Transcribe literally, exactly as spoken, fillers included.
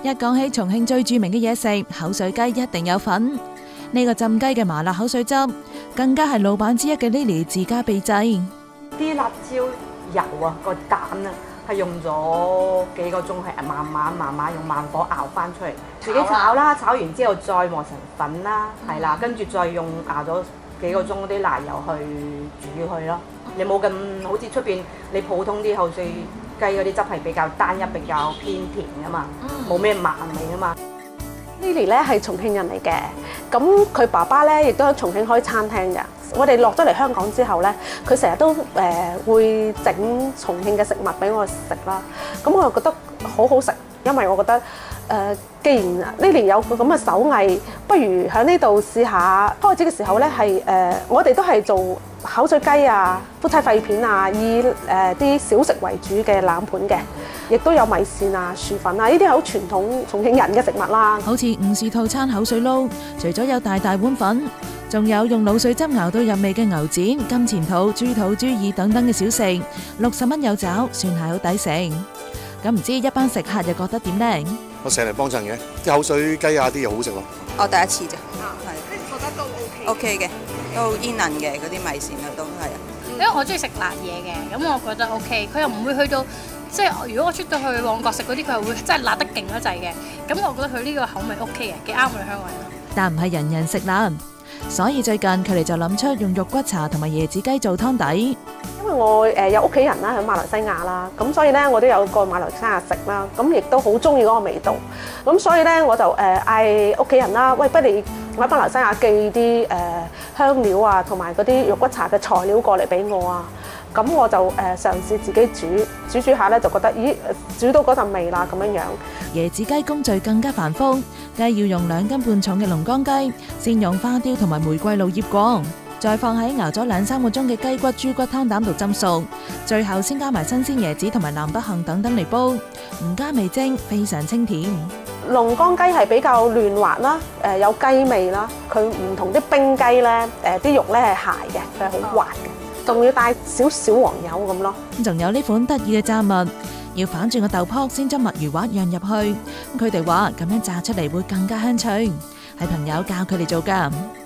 一講起重慶最著名嘅嘢食，口水雞一定有份。呢個浸雞嘅麻辣口水汁，更加係老闆之一嘅 Lily 自家秘製。 啲辣椒油啊，個蛋啊，係用咗幾個鐘，係慢慢慢慢用慢火熬翻出嚟，自己炒啦，炒完之後再磨成粉啦，係啦，跟住再用熬咗幾個鐘嗰啲辣油去煮佢咯。你冇咁好似出邊你普通啲口水雞嗰啲汁係比較單一，比較偏甜噶嘛，冇咩麻味噶嘛。 Lily 咧係重慶人嚟嘅，咁佢爸爸咧亦都喺重慶開餐廳㗎。我哋落咗嚟香港之後咧，佢成日都誒、呃、會整重慶嘅食物俾我食啦。咁我又覺得好好食，因為我覺得誒、呃，既然 Lily 有個咁嘅手藝，不如喺呢度試下。開始嘅時候咧係誒，我哋都係做口水雞啊、夫妻肺片啊，以誒啲、呃、小食為主嘅冷盤嘅。亦都有米線啊、薯粉啊，呢啲係好傳統重慶人嘅食物啦。 好似午市套餐口水撈，除咗有大大碗粉，仲有用鹵水汁熬到入味嘅牛展、金錢肚、豬肚、豬耳等等嘅小食，六十蚊有找，算係好抵食。咁唔知一班食客又覺得點呢？ 我成日嚟幫襯嘅，啲口水雞啊啲又好食咯。 我第一次啫，係覺得都 OK。OK 嘅，都煙韌嘅嗰啲米線啊，都係啊。 因為我中意食辣嘢嘅，咁我覺得 OK。佢又唔會去到。即係如果我出到去旺角食嗰啲，佢係會真係辣得勁得滯嘅。咁我覺得佢呢個口味 OK 嘅，幾啱我哋香港人。 但唔係人人食辣，所以最近佢哋就諗出用肉骨茶同埋椰子雞做湯底。 因為我誒有屋企人啦喺馬來西亞啦，咁所以咧我都有過馬來西亞食啦，咁亦都好中意嗰個味道。咁所以咧我就誒嗌屋企人啦，喂，不如我喺馬來西亞寄啲誒香料啊，同埋嗰啲肉骨茶嘅材料過嚟俾我啊。咁我就誒嘗試自己煮煮煮下咧，就覺得咦煮到嗰陣味啦咁樣樣。 椰子雞工序更加繁複，雞要用兩斤半重嘅龍江雞，先用花雕同埋玫瑰露醃過，再放喺熬咗兩三個鐘嘅雞骨、豬骨湯膽度浸熟，最後先加埋新鮮椰子同埋南北杏等等嚟煲，唔加味精，非常清甜。 龍江雞係比較嫩滑啦，誒有雞味啦，佢唔同啲冰雞咧，誒啲肉咧係鞋嘅，佢係好滑嘅。仲要帶少少黃油咁咯。 仲有呢款得意嘅炸物，要反轉個豆泡先將墨魚滑釀入去。佢哋話咁樣炸出嚟會更加香脆，係朋友教佢哋做㗎。